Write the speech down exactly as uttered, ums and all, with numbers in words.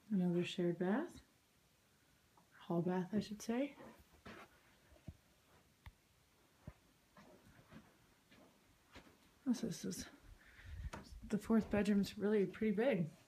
Another shared bath. Hall bath, I should say. This is, the fourth bedroom's really pretty big.